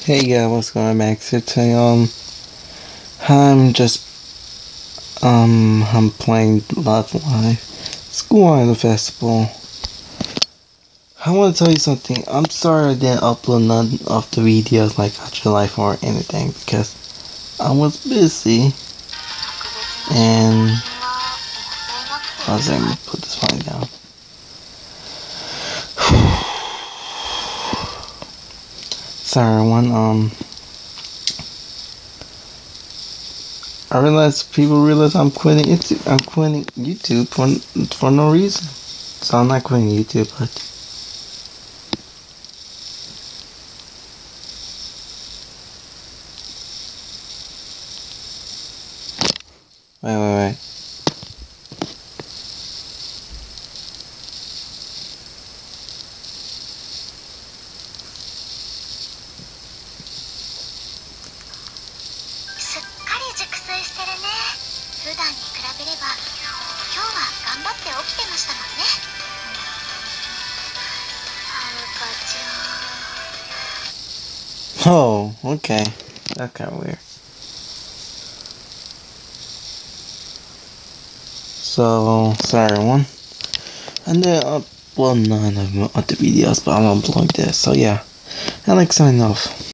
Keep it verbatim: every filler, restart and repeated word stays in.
Hey guys, what's going on, Max here today? Um, I'm just, um, I'm playing Love Live School Idol Festival. I want to tell you something. I'm sorry I didn't upload none of the videos like Got Your Life or anything because I was busy. And, I was able to put this phone down. Sorry, one, um, I realize people realize I'm quitting YouTube. I'm quitting YouTube for for no reason. So I'm not quitting YouTube, but wait, wait, wait. Oh, okay. That's kind of weird. So, sorry, everyone. And then, uh, well, none of the videos, but I'm gonna upload this. So, yeah. I like signing off.